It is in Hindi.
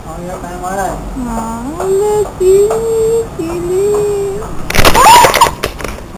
और ये टाइम आ रहा है। हाँ, लती के लिए